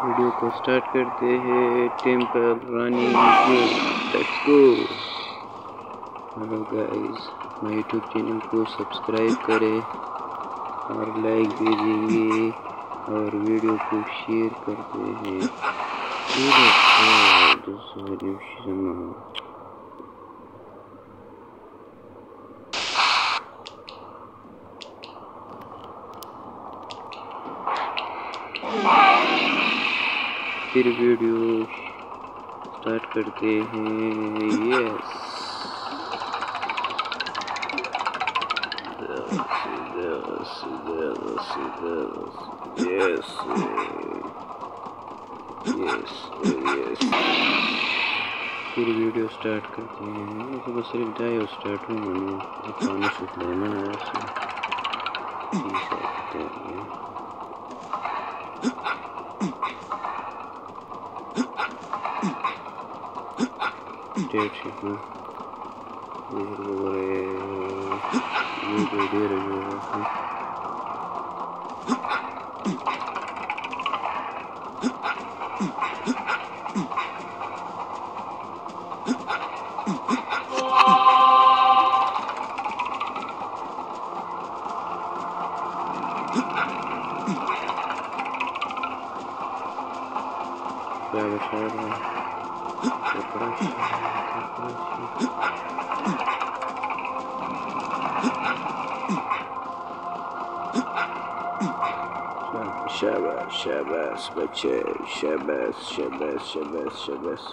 Video को start करते हैं। Temple running, let's go. Hello guys, मेरे यूट्यूब चैनल को सब्सक्राइब करें और लाइक भेजेंगे और वीडियो को शेयर करते हैं। फिर वीडियो स्टार्ट करते हैं। Yes yes yes yes. फिर वीडियो स्टार्ट करते हैं। तो बस सिर्फ जाए स्टार्ट हूँ पानी सूख लेना है। शाबाश शाबाश बच्चे, शाबाश शाबाश शाबाश शाबाश।